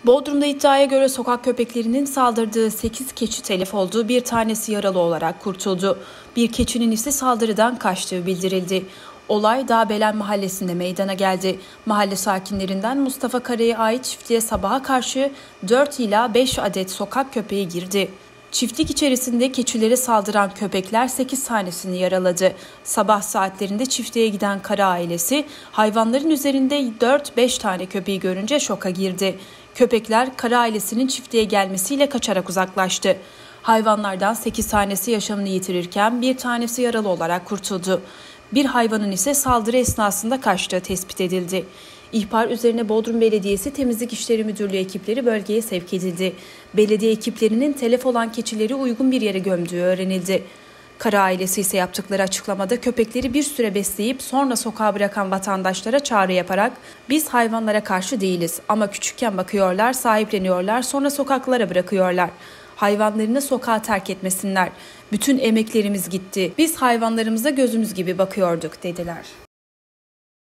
Bodrum'da iddiaya göre sokak köpeklerinin saldırdığı 8 keçi telef oldu, bir tanesi yaralı olarak kurtuldu. Bir keçinin ise saldırıdan kaçtığı bildirildi. Olay Dağbelen mahallesinde meydana geldi. Mahalle sakinlerinden Mustafa Kara'ya ait çiftliğe sabaha karşı 4 ila 5 adet sokak köpeği girdi. Çiftlik içerisinde keçilere saldıran köpekler 8 tanesini yaraladı. Sabah saatlerinde çiftliğe giden Kara ailesi hayvanların üzerinde 4-5 tane köpeği görünce şoka girdi. Köpekler Kara ailesinin çiftliğe gelmesiyle kaçarak uzaklaştı. Hayvanlardan 8 tanesi yaşamını yitirirken bir tanesi yaralı olarak kurtuldu. Bir hayvanın ise saldırı esnasında kaçtığı tespit edildi. İhbar üzerine Bodrum Belediyesi Temizlik İşleri Müdürlüğü ekipleri bölgeye sevk edildi. Belediye ekiplerinin telef olan keçileri uygun bir yere gömdüğü öğrenildi. Kara ailesi ise yaptıkları açıklamada köpekleri bir süre besleyip sonra sokağa bırakan vatandaşlara çağrı yaparak "Biz hayvanlara karşı değiliz ama küçükken bakıyorlar, sahipleniyorlar, sonra sokaklara bırakıyorlar. Hayvanlarını sokağa terk etmesinler. Bütün emeklerimiz gitti. Biz hayvanlarımıza gözümüz gibi bakıyorduk" dediler.